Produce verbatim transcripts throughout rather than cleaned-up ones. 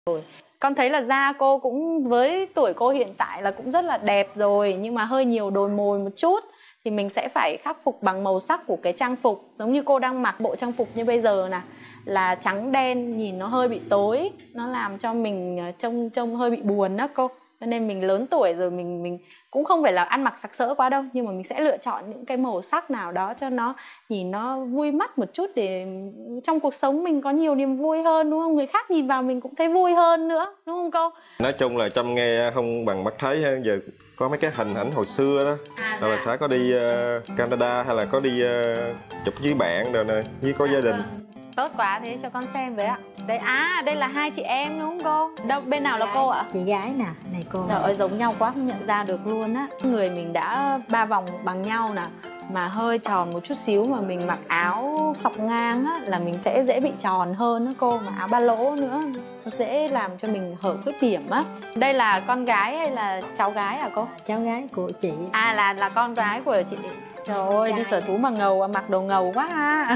Rồi. Con thấy là da cô cũng với tuổi cô hiện tại là cũng rất là đẹp rồi, nhưng mà hơi nhiều đồi mồi một chút thì mình sẽ phải khắc phục bằng màu sắc của cái trang phục. Giống như cô đang mặc bộ trang phục như bây giờ nè, là trắng đen, nhìn nó hơi bị tối, nó làm cho mình trông trông hơi bị buồn đó cô. Cho nên mình lớn tuổi rồi, mình mình cũng không phải là ăn mặc sặc sỡ quá đâu, nhưng mà mình sẽ lựa chọn những cái màu sắc nào đó cho nó nhìn nó vui mắt một chút, để trong cuộc sống mình có nhiều niềm vui hơn, đúng không? Người khác nhìn vào mình cũng thấy vui hơn nữa, đúng không cô? Nói chung là Trâm nghe không bằng mắt thấy ha. Giờ có mấy cái hình ảnh hồi xưa đó, à, rồi bà xã có đi uh, Canada hay là có đi uh, chụp với bạn rồi nè, với có gia đình. Tốt quá, thế cho con xem với ạ. Đây, à, đây là hai chị em đúng không cô? Đâu, bên nào là cô ạ? Chị gái nè, này cô. Trời ơi, giống nhau quá, không nhận ra được luôn á. Người mình đã ba vòng bằng nhau nè, mà hơi tròn một chút xíu mà mình mặc áo xọc ngang á, là mình sẽ dễ bị tròn hơn á cô. Mà áo ba lỗ nữa, dễ làm cho mình hở khuyết điểm á. Đây là con gái hay là cháu gái à cô? Cháu gái của chị. À, là là con gái của chị. Trời ơi, đi sở thú mà ngầu, mặc đồ ngầu quá ha.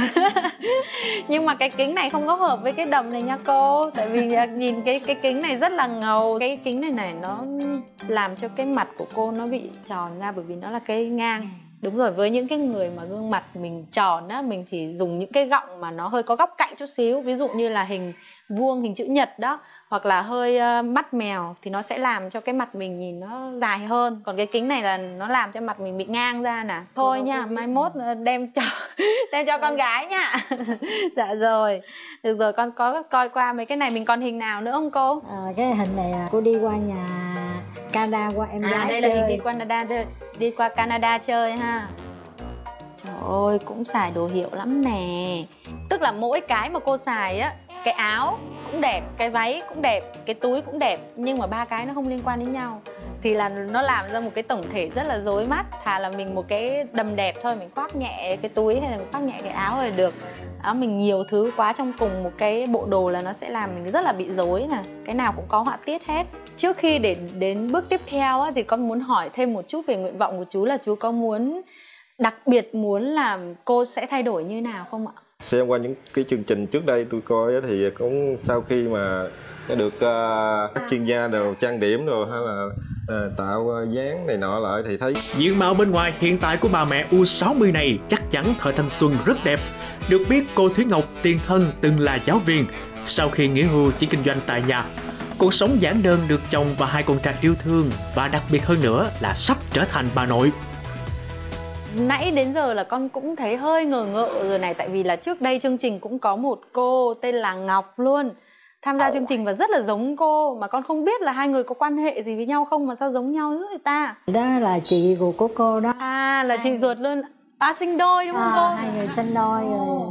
Nhưng mà cái kính này không có hợp với cái đầm này nha cô. Tại vì nhìn cái cái kính này rất là ngầu. Cái kính này này nó làm cho cái mặt của cô nó bị tròn ra, bởi vì nó là cái ngang. Đúng rồi, với những cái người mà gương mặt mình tròn á, mình chỉ dùng những cái gọng mà nó hơi có góc cạnh chút xíu. Ví dụ như là hình vuông, hình chữ nhật đó, hoặc là hơi uh, mắt mèo, thì nó sẽ làm cho cái mặt mình nhìn nó dài hơn. Còn cái kính này là nó làm cho mặt mình bị ngang ra nè. Thôi nha, mai mốt đem cho đem cho con gái nha. Dạ rồi. Được rồi, con có coi qua mấy cái này. Mình còn hình nào nữa không cô? À, cái hình này cô đi qua nhà Canada, qua em à, gái đây chơi. là hình đi Canada, đi qua Canada chơi ha. Trời ơi, cũng xài đồ hiệu lắm nè. Tức là mỗi cái mà cô xài á, cái áo cũng đẹp, cái váy cũng đẹp, cái túi cũng đẹp, nhưng mà ba cái nó không liên quan đến nhau, thì là nó làm ra một cái tổng thể rất là rối mắt. Thà là mình một cái đầm đẹp thôi, mình khoác nhẹ cái túi hay là mình khoác nhẹ cái áo rồi được. Đó, mình nhiều thứ quá trong cùng một cái bộ đồ là nó sẽ làm mình rất là bị rối nè. Cái nào cũng có họa tiết hết. Trước khi để đến bước tiếp theo á, thì con muốn hỏi thêm một chút về nguyện vọng của chú, là chú có muốn, đặc biệt muốn làm cô sẽ thay đổi như nào không ạ? Xem qua những cái chương trình trước đây tôi coi thì cũng sau khi mà được uh, các chuyên gia đều trang điểm rồi hay là uh, tạo dáng này nọ lại thì thấy diện mạo bên ngoài hiện tại của bà mẹ U sáu mươi này chắc chắn thời thanh xuân rất đẹp. Được biết cô Thúy Ngọc tiền thân từng là giáo viên, sau khi nghỉ hưu chỉ kinh doanh tại nhà. Cuộc sống giản đơn được chồng và hai con trai yêu thương, và đặc biệt hơn nữa là sắp trở thành bà nội. Nãy đến giờ là con cũng thấy hơi ngờ ngợ rồi này. Tại vì là trước đây chương trình cũng có một cô tên là Ngọc luôn tham gia chương trình và rất là giống cô, mà con không biết là hai người có quan hệ gì với nhau không mà sao giống nhau dữ vậy ta? Đó là chị của cô cô đó. À, là chị ruột luôn. À, sinh đôi đúng không à, cô? Hai người sinh đôi rồi.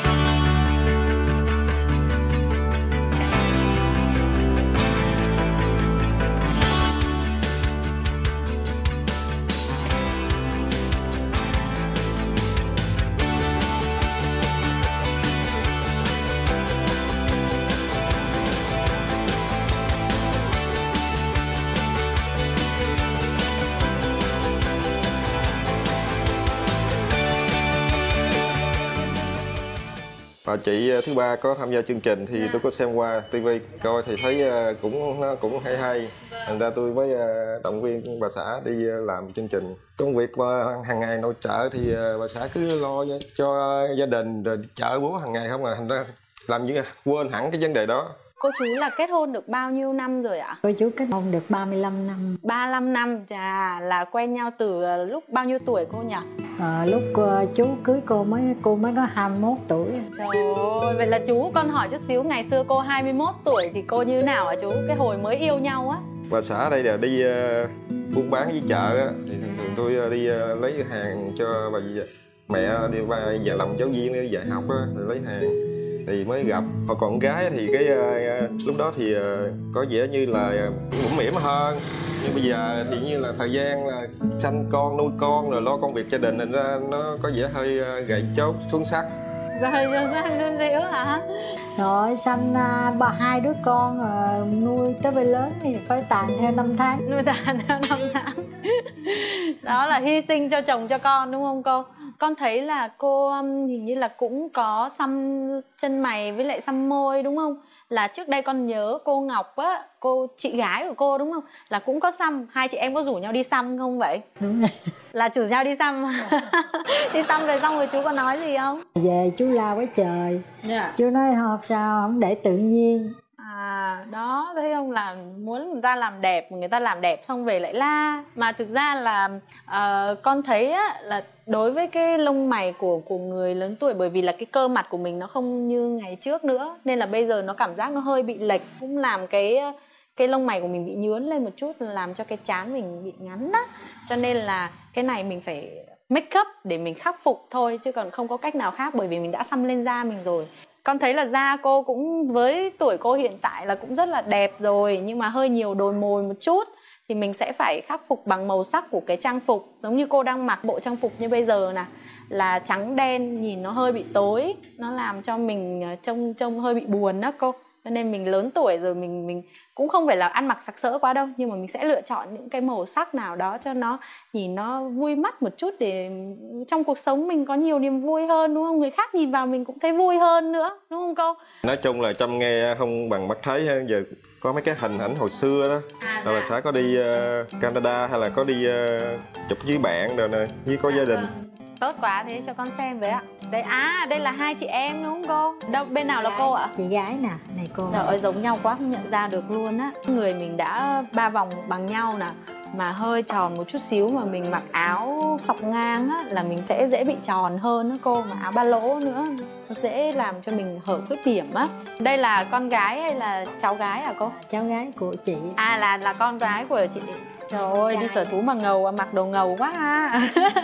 Và chị thứ ba có tham gia chương trình thì tôi có xem qua tivi coi thì thấy cũng nó cũng hay hay, thành ra tôi mới động viên bà xã đi làm chương trình. Công việc hàng ngày nội trợ thì bà xã cứ lo cho gia đình rồi chợ búa hàng ngày không à, thành ra làm gì quên hẳn cái vấn đề đó. Cô chú là kết hôn được bao nhiêu năm rồi ạ? Cô chú kết hôn được ba mươi lăm năm. ba mươi lăm năm, chà, là quen nhau từ lúc bao nhiêu tuổi cô nhỉ? À, lúc uh, chú cưới cô mới cô mới có hai mươi mốt tuổi. Trời ơi, vậy là chú, con hỏi chút xíu, ngày xưa cô hai mươi mốt tuổi thì cô như nào hả chú? Cái hồi mới yêu nhau á. Bà xã ở đây là đi uh, buôn bán với chợ á, thì thường thường tôi đi uh, lấy hàng cho bà mẹ đi qua giờ làm giáo viên đi dạy học á, thì lấy hàng thì mới gặp. Họ còn gái thì cái uh, lúc đó thì uh, có vẻ như là mũm mỉm hơn, nhưng bây giờ thì như là thời gian là sanh con nuôi con rồi lo công việc gia đình, nên ra nó có vẻ hơi uh, gầy chốt xuống sắc. Rồi xuống sắc chút xíu hả? Rồi sanh uh, ba hai đứa con uh, nuôi tới bây lớn thì phải tàn theo năm tháng. Nuôi tàn theo năm tháng. Đó là hy sinh cho chồng cho con đúng không cô? Con thấy là cô hình như là cũng có xăm chân mày với lại xăm môi đúng không? là trước đây con nhớ cô Ngọc á, cô chị gái của cô đúng không, là cũng có xăm. Hai chị em có rủ nhau đi xăm không vậy? Đúng rồi. Là rủ nhau đi xăm. Đi xăm về xong rồi chú có nói gì không? Về chú la quá trời. Yeah. Chú nói học sao không để tự nhiên. À đó, thấy không, là muốn người ta làm đẹp, người ta làm đẹp xong về lại la. Mà thực ra là uh, con thấy á, là đối với cái lông mày của của người lớn tuổi, bởi vì là cái cơ mặt của mình nó không như ngày trước nữa, nên là bây giờ nó cảm giác nó hơi bị lệch, cũng làm cái cái lông mày của mình bị nhướn lên một chút, làm cho cái trán mình bị ngắn á. Cho nên là cái này mình phải make up để mình khắc phục thôi, chứ còn không có cách nào khác, bởi vì mình đã xăm lên da mình rồi. Con thấy là da cô cũng với tuổi cô hiện tại là cũng rất là đẹp rồi, nhưng mà hơi nhiều đồi mồi một chút, thì mình sẽ phải khắc phục bằng màu sắc của cái trang phục. Giống như cô đang mặc bộ trang phục như bây giờ nè, là trắng đen, nhìn nó hơi bị tối, nó làm cho mình trông trông hơi bị buồn đó cô. Cho nên mình lớn tuổi rồi, mình mình cũng không phải là ăn mặc sặc sỡ quá đâu, nhưng mà mình sẽ lựa chọn những cái màu sắc nào đó cho nó nhìn nó vui mắt một chút, để trong cuộc sống mình có nhiều niềm vui hơn, đúng không? Người khác nhìn vào mình cũng thấy vui hơn nữa, đúng không cô? Nói chung là Trâm nghe không bằng mắt thấy ha. Giờ có mấy cái hình ảnh hồi xưa đó, à, rồi là sẽ có đi uh, Canada hay là có đi uh, chụp với bạn rồi nè, với có gia đình. Tốt quá, thế cho con xem với ạ. Đây, à, đây là hai chị em đúng không cô? Đâu, bên nào là cô ạ? Chị gái nè, này cô. Trời ơi, giống nhau quá, không nhận ra được luôn á. Người mình đã ba vòng bằng nhau nè, mà hơi tròn một chút xíu, mà mình mặc áo sọc ngang á, là mình sẽ dễ bị tròn hơn á cô. Mà áo ba lỗ nữa, dễ làm cho mình hở khuyết điểm á. Đây là con gái hay là cháu gái hả cô? Cháu gái của chị. À, là là con gái của chị. Trời ơi, đi sở thú mà ngầu, mặc đồ ngầu quá ha.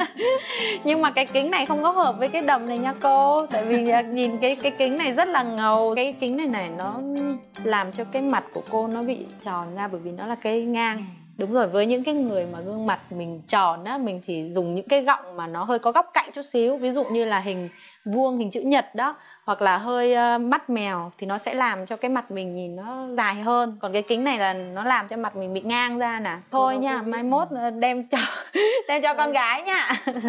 Nhưng mà cái kính này không có hợp với cái đầm này nha cô. Tại vì nhìn cái cái kính này rất là ngầu. Cái kính này này nó làm cho cái mặt của cô nó bị tròn ra, bởi vì nó là cái ngang. Đúng rồi, với những cái người mà gương mặt mình tròn á, mình chỉ dùng những cái gọng mà nó hơi có góc cạnh chút xíu. Ví dụ như là hình vuông, hình chữ nhật đó, hoặc là hơi uh, mắt mèo, thì nó sẽ làm cho cái mặt mình nhìn nó dài hơn. Còn cái kính này là nó làm cho mặt mình bị ngang ra nè. Thôi nha, mai mốt đem cho đem cho con gái nha.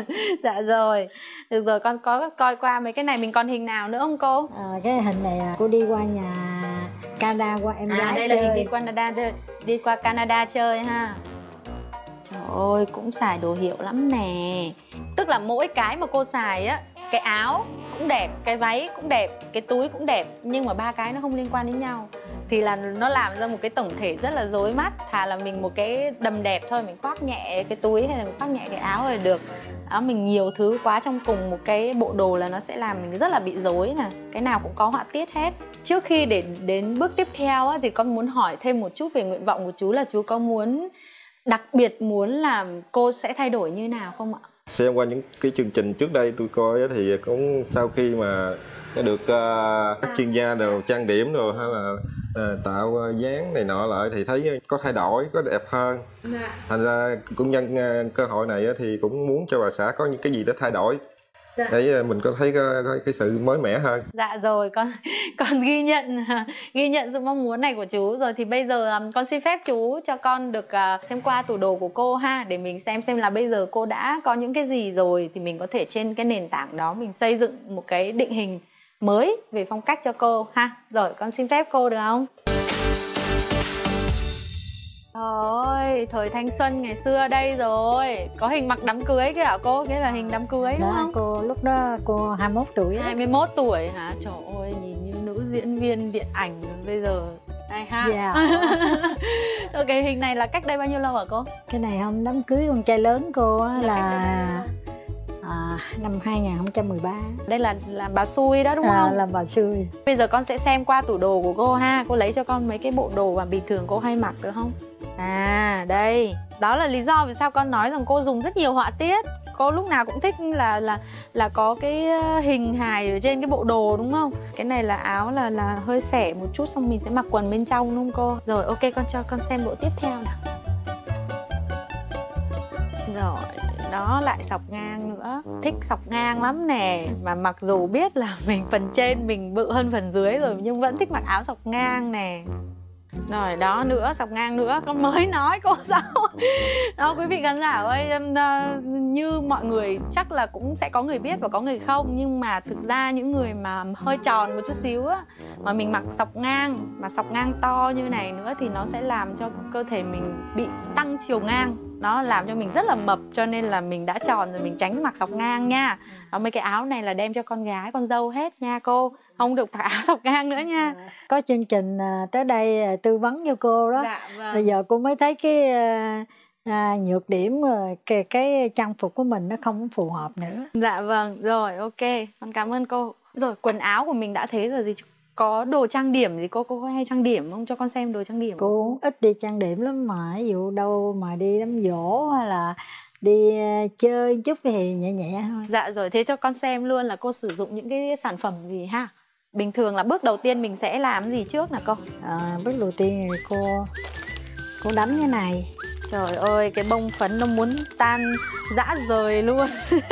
Dạ rồi. Được rồi, con có coi qua mấy cái này. Mình còn hình nào nữa không cô? À, cái hình này là cô đi qua nhà Canada, qua em à, gái đây chơi. là hình đi qua Canada, đi qua Canada chơi ha. Trời ơi, cũng xài đồ hiệu lắm nè. Tức là mỗi cái mà cô xài á, cái áo cũng đẹp, cái váy cũng đẹp, cái túi cũng đẹp, nhưng mà ba cái nó không liên quan đến nhau, thì là nó làm ra một cái tổng thể rất là rối mắt. Thà là mình một cái đầm đẹp thôi, mình khoác nhẹ cái túi hay là mình khoác nhẹ cái áo là được. Đó, mình nhiều thứ quá trong cùng một cái bộ đồ là nó sẽ làm mình rất là bị rối nè. Cái nào cũng có họa tiết hết. Trước khi để đến bước tiếp theo á, thì con muốn hỏi thêm một chút về nguyện vọng của chú, là chú có muốn, đặc biệt muốn làm cô sẽ thay đổi như nào không ạ? Xem qua những cái chương trình trước đây tôi coi thì cũng sau khi mà được uh, các chuyên gia đều trang điểm rồi hay là uh, tạo dáng này nọ lại thì thấy có thay đổi, có đẹp hơn. Thành ra cũng nhân uh, cơ hội này thì cũng muốn cho bà xã có những cái gì đó thay đổi. Dạ. Để mình có thấy có, có cái sự mới mẻ hơn. Dạ rồi, con con ghi nhận ghi nhận sự mong muốn này của chú rồi. Thì bây giờ con xin phép chú cho con được xem qua tủ đồ của cô ha, để mình xem xem là bây giờ cô đã có những cái gì rồi, thì mình có thể trên cái nền tảng đó mình xây dựng một cái định hình mới về phong cách cho cô ha. Rồi, con xin phép cô được không? Trời ơi, thời thanh xuân ngày xưa đây rồi. Có hình mặc đám cưới kìa hả cô? Cái là hình đám cưới đúng đó, không? Cô lúc đó cô hai mươi mốt tuổi. hai mươi mốt tuổi hả? Trời ơi, nhìn như nữ diễn viên điện ảnh bây giờ. Đây ha. Yeah. Rồi cái hình này là cách đây bao nhiêu lâu hả cô? Cái này không, đám cưới con trai lớn cô á, là, là à, năm hai không một ba. Đây là là bà Xui đó đúng à, không? Là bà Xui. Bây giờ con sẽ xem qua tủ đồ của cô ha. Cô lấy cho con mấy cái bộ đồ mà bình thường cô hay mặc được không? À đây, đó là lý do vì sao con nói rằng cô dùng rất nhiều họa tiết. Cô lúc nào cũng thích là là là có cái hình hài ở trên cái bộ đồ đúng không? Cái này là áo là là hơi xẻ một chút, xong mình sẽ mặc quần bên trong đúng không cô? Rồi ok, con cho con xem bộ tiếp theo nào. Rồi, đó lại sọc ngang nữa. Thích sọc ngang lắm nè. Mà mặc dù biết là mình phần trên mình bự hơn phần dưới rồi, nhưng vẫn thích mặc áo sọc ngang nè. Rồi đó nữa, sọc ngang nữa. Con mới nói cô sao Đó quý vị khán giả ơi, như mọi người chắc là cũng sẽ có người biết và có người không, nhưng mà thực ra những người mà hơi tròn một chút xíu á, mà mình mặc sọc ngang, mà sọc ngang to như này nữa thì nó sẽ làm cho cơ thể mình bị tăng chiều ngang, nó làm cho mình rất là mập, cho nên là mình đã tròn rồi mình tránh mặc sọc ngang nha. Đó, mấy cái áo này là đem cho con gái, con dâu hết nha cô, không được mặc áo sọc ngang nữa nha. Có chương trình tới đây tư vấn cho cô đó. Dạ, vâng. Bây giờ cô mới thấy cái à, nhược điểm cái, cái trang phục của mình nó không phù hợp nữa. Dạ vâng, rồi ok, con cảm ơn cô. Rồi quần áo của mình đã thế rồi gì, có đồ trang điểm gì cô, cô có hay trang điểm không, cho con xem đồ trang điểm? Cô ít đi trang điểm lắm, mà ví dụ đâu mà đi đám giỗ hay là đi chơi chút thì nhẹ nhẹ thôi. Dạ rồi, thế cho con xem luôn là cô sử dụng những cái sản phẩm gì ha. Bình thường là bước đầu tiên mình sẽ làm gì trước nè cô? À, bước đầu tiên thì cô cô đánh cái này. Trời ơi, cái bông phấn nó muốn tan rã rời luôn.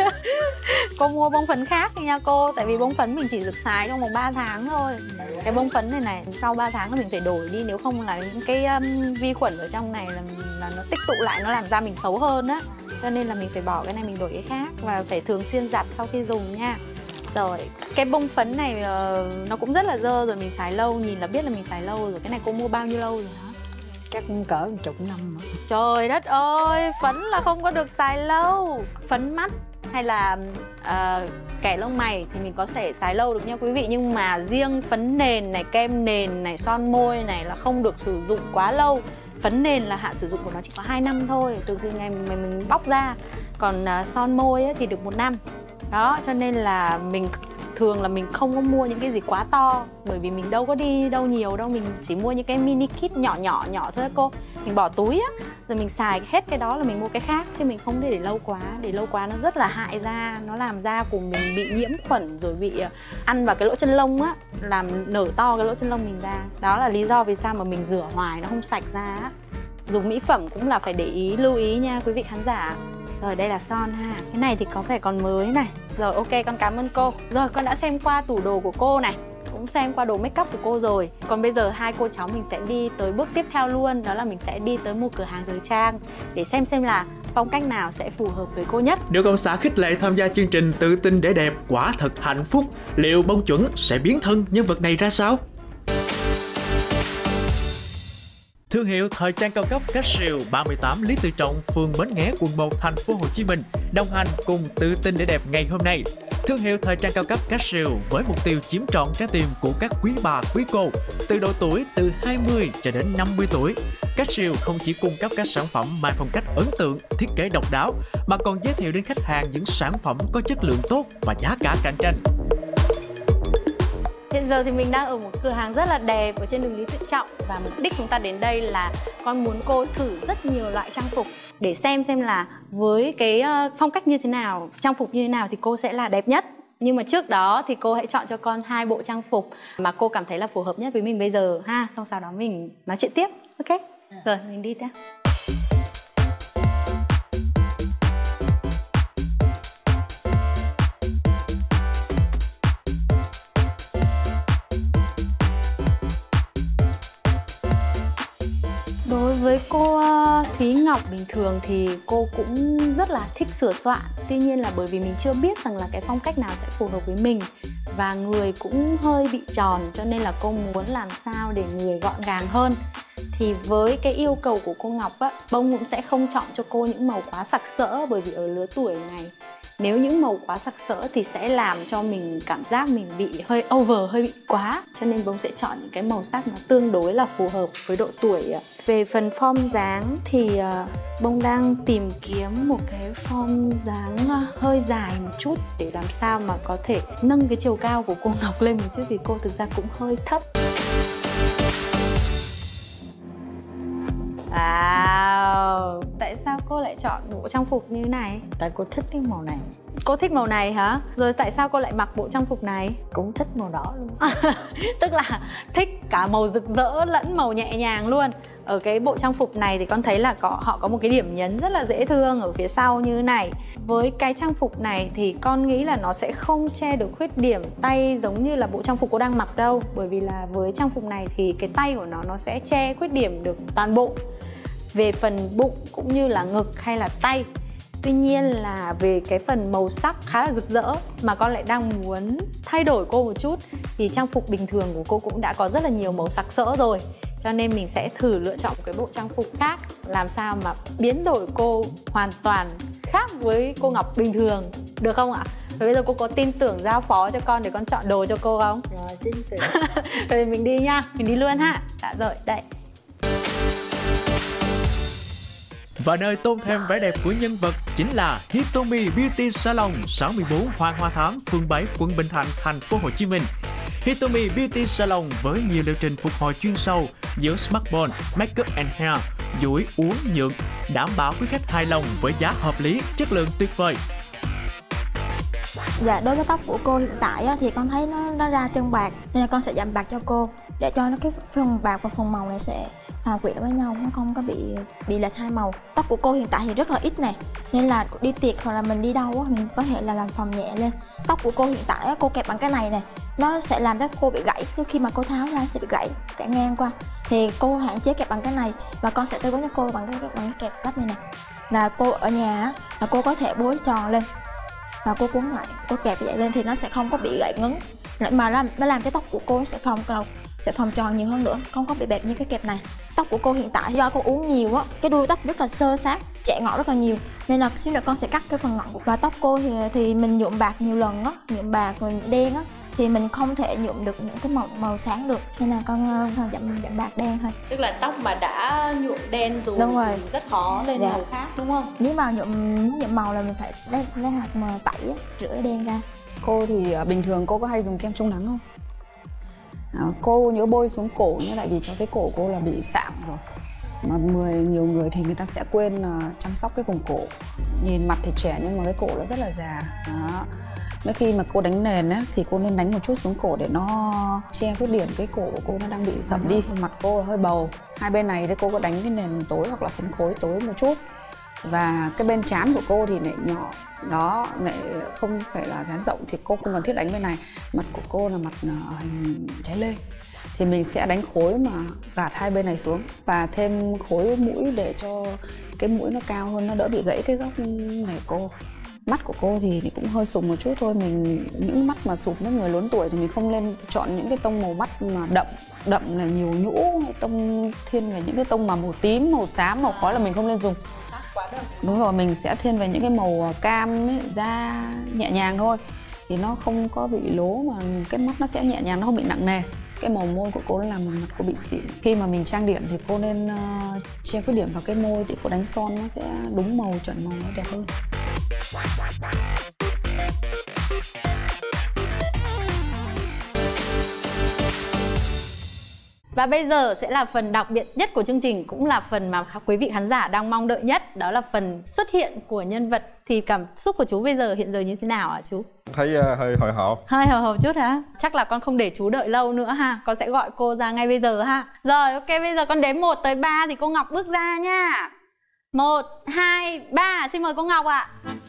Cô mua bông phấn khác đi nha cô, tại vì bông phấn mình chỉ được xài trong vòng ba tháng thôi. Cái bông phấn này này, sau ba tháng là mình phải đổi đi, nếu không là những cái um, vi khuẩn ở trong này là, là nó tích tụ lại, nó làm da mình xấu hơn á. Cho nên là mình phải bỏ cái này, mình đổi cái khác và phải thường xuyên giặt sau khi dùng nha. Rồi, cái bông phấn này uh, nó cũng rất là dơ rồi, mình xài lâu, nhìn là biết là mình xài lâu rồi. Cái này cô mua bao nhiêu lâu rồi hả? Chắc cũng cỡ một chục năm rồi. Trời đất ơi, phấn là không có được xài lâu. Phấn mắt hay là uh, kẻ lông mày thì mình có thể xài lâu được nha quý vị. Nhưng mà riêng phấn nền này, kem nền này, son môi này là không được sử dụng quá lâu. Phấn nền là hạn sử dụng của nó chỉ có hai năm thôi, từ khi ngày mình, mình bóc ra. Còn uh, son môi ấy thì được một năm. Đó, cho nên là mình thường là mình không có mua những cái gì quá to, bởi vì mình đâu có đi đâu nhiều đâu, mình chỉ mua những cái mini kit nhỏ nhỏ nhỏ thôi cô. Mình bỏ túi á, rồi mình xài hết cái đó là mình mua cái khác, chứ mình không để để lâu quá. Để lâu quá nó rất là hại da, nó làm da của mình bị nhiễm khuẩn, rồi bị ăn vào cái lỗ chân lông á, làm nở to cái lỗ chân lông mình ra. Đó là lý do vì sao mà mình rửa hoài nó không sạch da á. Dùng mỹ phẩm cũng là phải để ý, lưu ý nha quý vị khán giả. Rồi đây là son ha. Cái này thì có vẻ còn mới này. Rồi ok, con cảm ơn cô. Rồi con đã xem qua tủ đồ của cô này, cũng xem qua đồ make up của cô rồi. Còn bây giờ hai cô cháu mình sẽ đi tới bước tiếp theo luôn. Đó là mình sẽ đi tới một cửa hàng thời trang để xem xem là phong cách nào sẽ phù hợp với cô nhất. Được ông xã khích lệ tham gia chương trình Tự tin để đẹp, quả thật hạnh phúc. Liệu bông chuẩn sẽ biến thân nhân vật này ra sao? Thương hiệu thời trang cao cấp Casio ba mươi tám Lý Tự Trọng, phường Bến Nghé, quận một, thành phố Hồ Chí Minh đồng hành cùng Tự tin để đẹp ngày hôm nay. Thương hiệu thời trang cao cấp Casio với mục tiêu chiếm trọn trái tim của các quý bà quý cô từ độ tuổi từ hai mươi cho đến năm mươi tuổi. Casio không chỉ cung cấp các sản phẩm mang phong cách ấn tượng, thiết kế độc đáo mà còn giới thiệu đến khách hàng những sản phẩm có chất lượng tốt và giá cả cạnh tranh. Hiện giờ thì mình đang ở một cửa hàng rất là đẹp ở trên đường Lý Tự Trọng, và mục đích chúng ta đến đây là con muốn cô thử rất nhiều loại trang phục để xem xem là với cái phong cách như thế nào, trang phục như thế nào thì cô sẽ là đẹp nhất. Nhưng mà trước đó thì cô hãy chọn cho con hai bộ trang phục mà cô cảm thấy là phù hợp nhất với mình bây giờ ha, xong sau đó mình nói chuyện tiếp. Ok, rồi mình đi nhé. Đối với cô Thúy Ngọc bình thường thì cô cũng rất là thích sửa soạn. Tuy nhiên là bởi vì mình chưa biết rằng là cái phong cách nào sẽ phù hợp với mình, và người cũng hơi bị tròn, cho nên là cô muốn làm sao để người gọn gàng hơn. Thì với cái yêu cầu của cô Ngọc á, bông cũng sẽ không chọn cho cô những màu quá sặc sỡ, bởi vì ở lứa tuổi này nếu những màu quá sặc sỡ thì sẽ làm cho mình cảm giác mình bị hơi over, hơi bị quá. Cho nên bông sẽ chọn những cái màu sắc nó tương đối là phù hợp với độ tuổi. Về phần form dáng thì bông đang tìm kiếm một cái form dáng hơi dài một chút để làm sao mà có thể nâng cái chiều cao của cô Ngọc lên một chút, vì cô thực ra cũng hơi thấp. Wow, tại sao cô lại chọn bộ trang phục như thế này? Tại cô thích cái màu này. Cô thích màu này hả? Rồi tại sao cô lại mặc bộ trang phục này? Cũng thích màu đỏ luôn. Tức là thích cả màu rực rỡ lẫn màu nhẹ nhàng luôn. Ở cái bộ trang phục này thì con thấy là có, họ có một cái điểm nhấn rất là dễ thương ở phía sau như thế này. Với cái trang phục này thì con nghĩ là nó sẽ không che được khuyết điểm tay giống như là bộ trang phục cô đang mặc đâu. Bởi vì là với trang phục này thì cái tay của nó nó sẽ che khuyết điểm được toàn bộ. về phần bụng cũng như là ngực hay là tay. Tuy nhiên là về cái phần màu sắc khá là rực rỡ mà con lại đang muốn thay đổi cô một chút, thì trang phục bình thường của cô cũng đã có rất là nhiều màu sặc sỡ rồi. Cho nên mình sẽ thử lựa chọn một cái bộ trang phục khác, làm sao mà biến đổi cô hoàn toàn khác với cô Ngọc bình thường, được không ạ? Và bây giờ cô có tin tưởng giao phó cho con để con chọn đồ cho cô không? Rồi, tin tưởng. Rồi mình đi nha, mình đi luôn ha. Dạ rồi, đây. Và nơi tôn thêm vẻ đẹp của nhân vật chính là Hitomi Beauty Salon, sáu mươi bốn Hoàng Hoa Thám, phường bảy, quận Bình Thạnh, thành phố Hồ Chí Minh. Hitomi Beauty Salon với nhiều liệu trình phục hồi chuyên sâu giữa smartphone, makeup and hair, duỗi, uốn, nhuộm, đảm bảo quý khách hài lòng với giá hợp lý, chất lượng tuyệt vời. Dạ, đối với tóc của cô hiện tại á, thì con thấy nó, nó ra chân bạc, nên là con sẽ giảm bạc cho cô để cho nó cái phần bạc và phần màu này sẽ hòa quyện với nhau, nó không có bị bị lệch hai màu. Tóc của cô hiện tại thì rất là ít nè, nên là đi tiệc hoặc là mình đi đâu á, mình có thể là làm phồng nhẹ lên. Tóc của cô hiện tại á, cô kẹp bằng cái này nè, nó sẽ làm cho cô bị gãy, nhưng khi mà cô tháo ra sẽ bị gãy gãy ngang qua, thì cô hạn chế kẹp bằng cái này và con sẽ tư vấn cho cô bằng cái, bằng cái kẹp tóc này nè. Là cô ở nhà á, là cô có thể búi tròn lên và cô cuốn lại, cô kẹp vậy lên thì nó sẽ không có bị gãy ngấn, mà nó, nó làm cái tóc của cô sẽ phồng cầu, sẽ phồng tròn nhiều hơn nữa, không có bị bẹp như cái kẹp này. Tóc của cô hiện tại do cô uống nhiều á, cái đuôi tóc rất là xơ xát, chẻ ngọn rất là nhiều, nên là xíu nữa con sẽ cắt cái phần ngọn. Và tóc cô thì thì mình nhuộm bạc nhiều lần á, nhuộm bạc rồi đen á, thì mình không thể nhuộm được những cái màu màu sáng được, nên là con uh, giảm giảm bạc đen thôi. Tức là tóc mà đã nhuộm đen rồi, đúng rồi, thì rất khó lên dạ. màu khác đúng không? Nếu mà nhuộm nhuộm màu là mình phải lấy, lấy hạt mà tẩy á, rửa đen ra. Cô thì bình thường cô có hay dùng kem chống nắng không? À, cô nhớ bôi xuống cổ nhé, tại vì cháu thấy cổ cô là bị sạm rồi. Mà người, nhiều người thì người ta sẽ quên uh, chăm sóc cái vùng cổ. Nhìn mặt thì trẻ nhưng mà cái cổ nó rất là già. Đó. Mỗi khi mà cô đánh nền á, thì cô nên đánh một chút xuống cổ để nó che khuyết điểm cái cổ của cô nó đang bị sậm đi. Mặt cô là hơi bầu. Hai bên này thì cô có đánh cái nền tối hoặc là phấn khối tối một chút. Và cái bên trán của cô thì lại nhỏ, đó, lại không phải là trán rộng thì cô không cần thiết đánh bên này. Mặt của cô là mặt hình trái lê, thì mình sẽ đánh khối mà gạt hai bên này xuống và thêm khối mũi để cho cái mũi nó cao hơn, nó đỡ bị gãy cái góc này cô. Mắt của cô thì cũng hơi sụp một chút thôi, mình những mắt mà sụp với người lớn tuổi thì mình không nên chọn những cái tông màu mắt mà đậm đậm là nhiều nhũ, hay tông thiên về những cái tông mà màu tím, màu xám, màu khói là mình không nên dùng. Đúng rồi, mình sẽ thiên về những cái màu cam ấy, da nhẹ nhàng thôi thì nó không có bị lố, mà cái mắt nó sẽ nhẹ nhàng, nó không bị nặng nề. Cái màu môi của cô làm mặt cô bị xịn. Khi mà mình trang điểm thì cô nên uh, che khuyết điểm vào cái môi, thì cô đánh son nó sẽ đúng màu, chuẩn màu, nó đẹp hơn. Và bây giờ sẽ là phần đặc biệt nhất của chương trình, cũng là phần mà quý vị khán giả đang mong đợi nhất. Đó là phần xuất hiện của nhân vật. Thì cảm xúc của chú bây giờ hiện giờ như thế nào ạ chú? Thấy uh, hơi hồi hộp. Hơi hồi hộp chút hả? Chắc là con không để chú đợi lâu nữa ha. Con sẽ gọi cô ra ngay bây giờ ha. Rồi, ok, bây giờ con đếm một tới ba thì cô Ngọc bước ra nha. Một, hai, ba. Xin mời cô Ngọc ạ.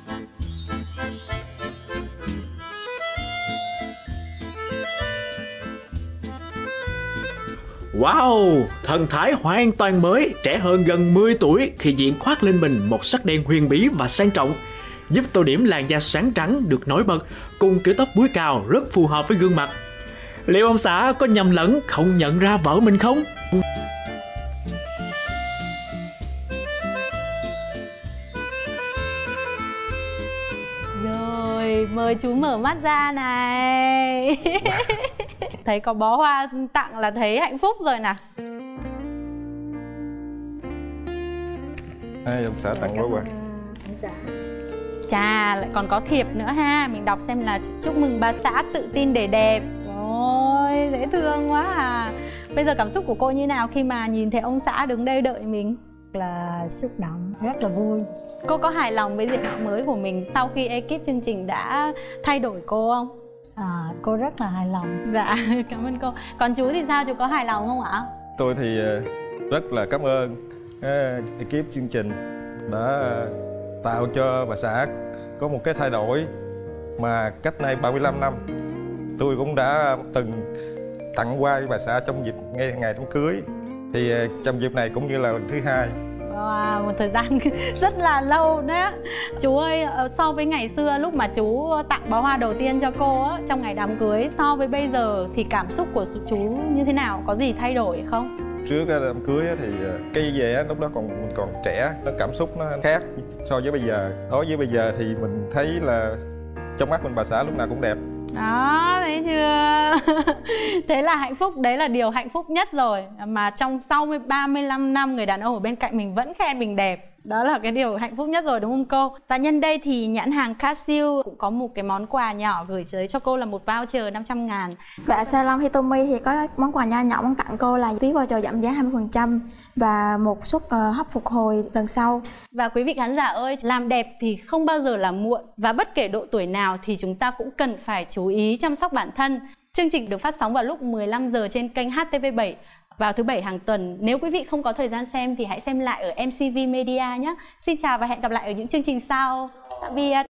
Wow, thần thái hoàn toàn mới, trẻ hơn gần mười tuổi khi diện khoác lên mình một sắc đen huyền bí và sang trọng, giúp tô điểm làn da sáng trắng được nổi bật cùng kiểu tóc búi cao rất phù hợp với gương mặt. Liệu ông xã có nhầm lẫn không nhận ra vợ mình không? Rồi, mời chú mở mắt ra này. Thấy có bó hoa tặng là thấy hạnh phúc rồi nè. Hai ông xã tặng bó hoa. Chà, lại còn có thiệp nữa ha. Mình đọc xem là chúc mừng bà xã tự tin để đẹp. Ôi, dễ thương quá à. Bây giờ cảm xúc của cô như nào khi mà nhìn thấy ông xã đứng đây đợi mình? Là xúc động, rất là vui. Cô có hài lòng với diện mạo mới của mình sau khi ekip chương trình đã thay đổi cô không? À, cô rất là hài lòng. Dạ, cảm ơn cô. Còn chú thì sao, chú có hài lòng không ạ? Tôi thì rất là cảm ơn uh, ekip chương trình đã tạo cho bà xã có một cái thay đổi mà cách nay ba mươi lăm năm tôi cũng đã từng tặng hoa cho bà xã trong dịp ngay ngày đám cưới. Thì uh, trong dịp này cũng như là lần thứ hai. à, một thời gian rất là lâu đấy. Chú ơi, so với ngày xưa lúc mà chú tặng bó hoa đầu tiên cho cô á, trong ngày đám cưới, so với bây giờ thì cảm xúc của chú như thế nào? Có gì thay đổi không? Trước đám cưới thì cái về lúc đó còn mình còn trẻ, nó cảm xúc nó khác so với bây giờ. Đối với bây giờ thì mình thấy là trong mắt mình bà xã lúc nào cũng đẹp. Đó, thấy chưa? Thế là hạnh phúc, đấy là điều hạnh phúc nhất rồi. Mà trong sau ba mươi lăm năm người đàn ông ở bên cạnh mình vẫn khen mình đẹp. Đó là cái điều hạnh phúc nhất rồi, đúng không cô? Và nhân đây thì nhãn hàng Casio cũng có một cái món quà nhỏ gửi tới cho cô là một voucher năm trăm ngàn. Và salon Hitomi thì có món quà nho nhỏ muốn tặng cô là phí voucher giảm giá hai mươi phần trăm và một suất uh, hấp phục hồi lần sau. Và quý vị khán giả ơi, làm đẹp thì không bao giờ là muộn. Và bất kể độ tuổi nào thì chúng ta cũng cần phải chú ý chăm sóc bản thân. Chương trình được phát sóng vào lúc mười lăm giờ trên kênh H T V bảy vào thứ bảy hàng tuần. Nếu quý vị không có thời gian xem thì hãy xem lại ở M C V Media nhé. Xin chào và hẹn gặp lại ở những chương trình sau. Tạm biệt.